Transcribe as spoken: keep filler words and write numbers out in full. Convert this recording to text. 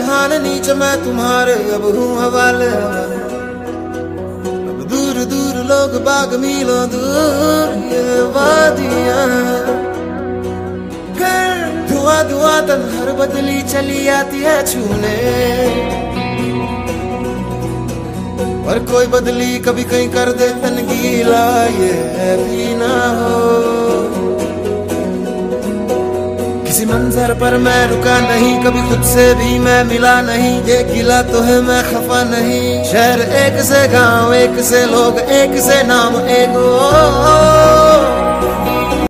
हाल नीच मैं तुम्हारे अब हूँ हवाले। अब दूर दूर लोग बाग मीलों दूर ये वादियां, फिर धुआं धुआं तन्हार बदली चली आती है छूने। और कोई बदली कभी कहीं कर दे तन गीला, ये भी ना हो। किसी मंजर पर मैं रुका नहीं, कभी खुद से भी मैं मिला नहीं। ये गिला तो है मैं खफा नहीं। शहर एक से गांव एक से लोग एक से नाम एक ओ, ओ, ओ, ओ,